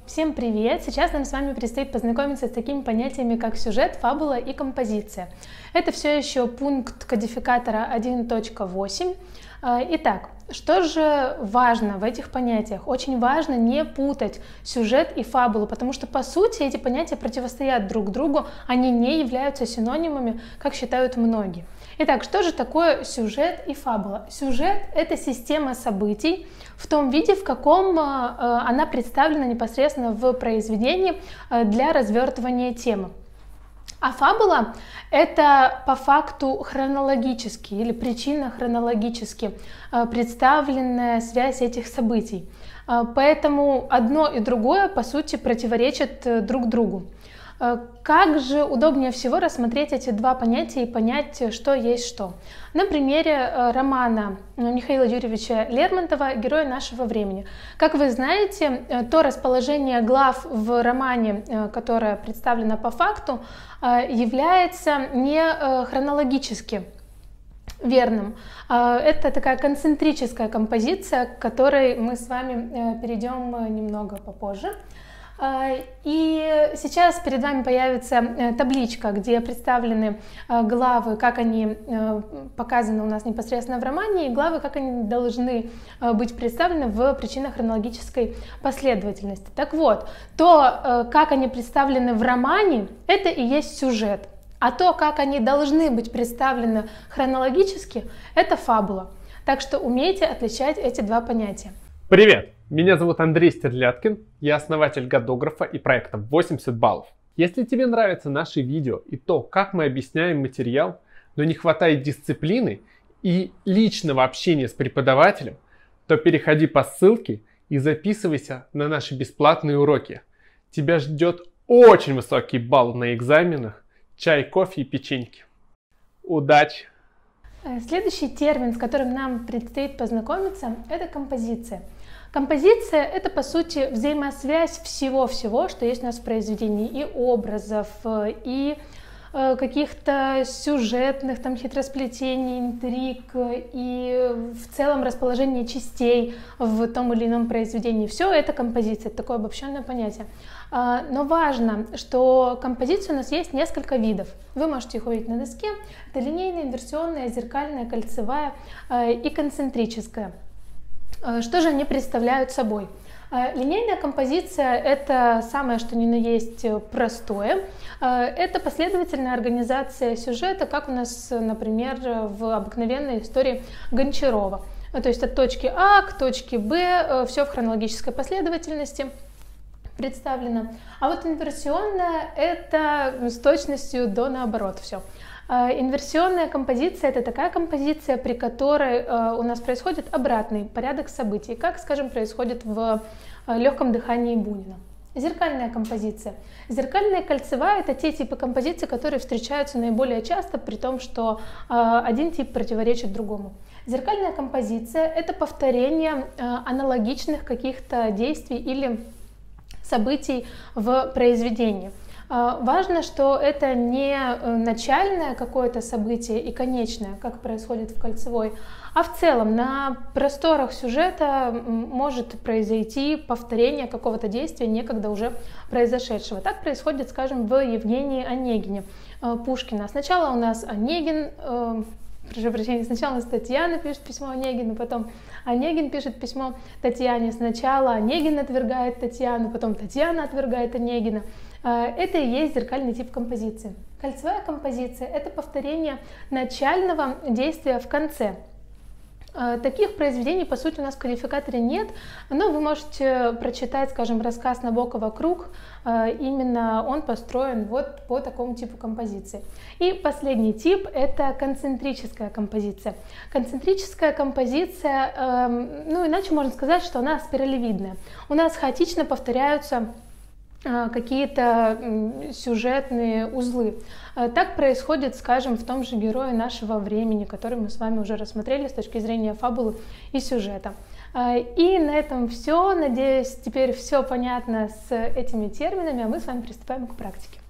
Всем привет! Сейчас нам с вами предстоит познакомиться с такими понятиями, как сюжет, фабула и композиция. Это все еще пункт кодификатора 1.8. Итак, что же важно в этих понятиях? Очень важно не путать сюжет и фабулу, потому что по сути эти понятия противостоят друг другу, они не являются синонимами, как считают многие. Итак, что же такое сюжет и фабула? Сюжет — это система событий в том виде, в каком она представлена непосредственно в произведении для развертывания темы. А фабула — это по факту хронологически или причинно-хронологически представленная связь этих событий. Поэтому одно и другое, по сути, противоречат друг другу. Как же удобнее всего рассмотреть эти два понятия и понять, что есть что? На примере романа Михаила Юрьевича Лермонтова «Герои нашего времени». Как вы знаете, то расположение глав в романе, которое представлено по факту, является не хронологически верным. Это такая концентрическая композиция, к которой мы с вами перейдем немного попозже. И сейчас перед вами появится табличка, где представлены главы, как они показаны у нас непосредственно в романе, и главы, как они должны быть представлены в причинно-хронологической последовательности. Так вот, то, как они представлены в романе, это и есть сюжет, а то, как они должны быть представлены хронологически, это фабула. Так что умейте отличать эти два понятия. Привет! Меня зовут Андрей Стерляткин, я основатель Годографа и проекта 80 баллов. Если тебе нравятся наши видео и то, как мы объясняем материал, но не хватает дисциплины и личного общения с преподавателем, то переходи по ссылке и записывайся на наши бесплатные уроки. Тебя ждет очень высокий балл на экзаменах, чай, кофе и печеньки. Удачи! Следующий термин, с которым нам предстоит познакомиться, это композиция. Композиция — это, по сути, взаимосвязь всего-всего, что есть у нас в произведении, и образов, и каких-то сюжетных там хитросплетений, интриг, и в целом расположение частей в том или ином произведении. Все это композиция, это такое обобщенное понятие. Но важно, что композиции у нас есть несколько видов. Вы можете их увидеть на доске. Это линейная, инверсионная, зеркальная, кольцевая и концентрическая. Что же они представляют собой? Линейная композиция — это самое что ни на есть простое. Это последовательная организация сюжета, как у нас, например, в обыкновенной истории Гончарова. То есть от точки А к точке Б, все в хронологической последовательности представлено. А вот инверсионная — это с точностью до наоборот все. Инверсионная композиция — это такая композиция, при которой у нас происходит обратный порядок событий, как, скажем, происходит в «Легком дыхании» Бунина. Зеркальная композиция. Зеркальная и кольцевая — это те типы композиций, которые встречаются наиболее часто, при том, что один тип противоречит другому. Зеркальная композиция — это повторение аналогичных каких-то действий или событий в произведении. Важно, что это не начальное какое-то событие и конечное, как происходит в кольцевой, а в целом на просторах сюжета может произойти повторение какого-то действия, некогда уже произошедшего. Так происходит, скажем, в Евгении Онегине Пушкина. Сначала у нас Онегин, сначала у нас Татьяна пишет письмо Онегину, потом Онегин пишет письмо Татьяне. Сначала Онегин отвергает Татьяну, потом Татьяна отвергает Онегина. Это и есть зеркальный тип композиции. Кольцевая композиция — это повторение начального действия в конце. Таких произведений, по сути, у нас в кодификаторе нет, но вы можете прочитать, скажем, рассказ Набокова «Круг». Именно он построен вот по такому типу композиции. И последний тип — это концентрическая композиция. Концентрическая композиция, иначе можно сказать, что она спиралевидная. У нас хаотично повторяются какие-то сюжетные узлы. Так происходит, скажем, в том же «Герое нашего времени», который мы с вами уже рассмотрели с точки зрения фабулы и сюжета. И на этом все. Надеюсь, теперь все понятно с этими терминами, а мы с вами приступаем к практике.